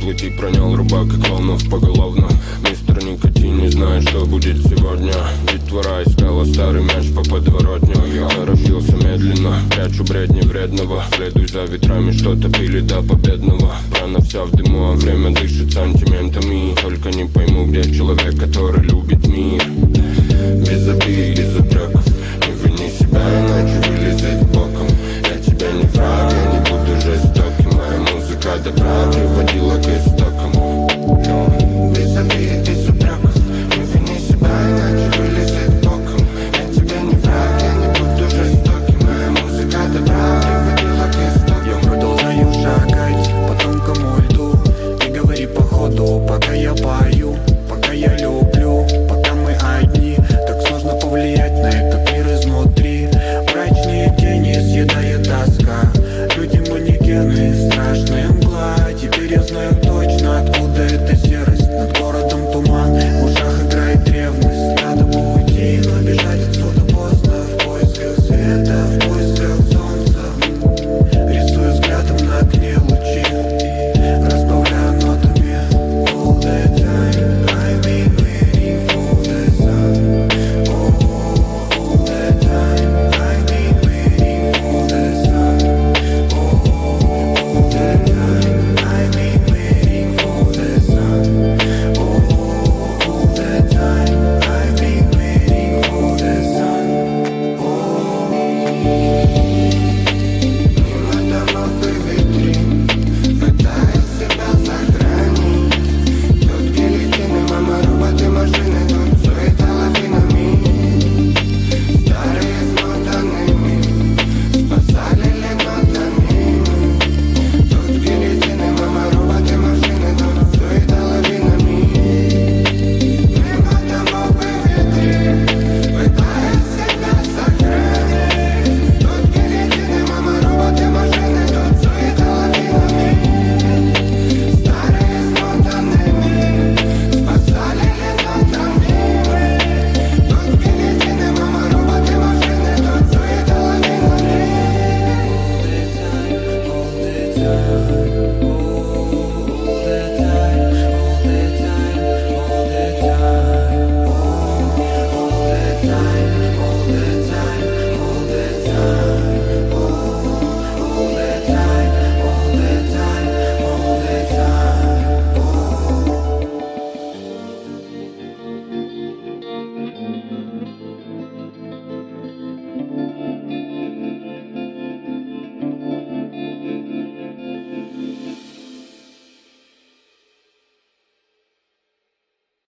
вызвать и пронял рубак и клоунов поголовно. Мистер Никотин не знает, что будет сегодня. Детвора искала старый мяч по подворотню. Я торопился медленно, прячу бредни вредного. Следуй за ветрами, что-то пили до победного. Рана вся в дыму, а время дышит сантиментами. Только не пойму, где человек, который любит мир. Без обид, без упрека.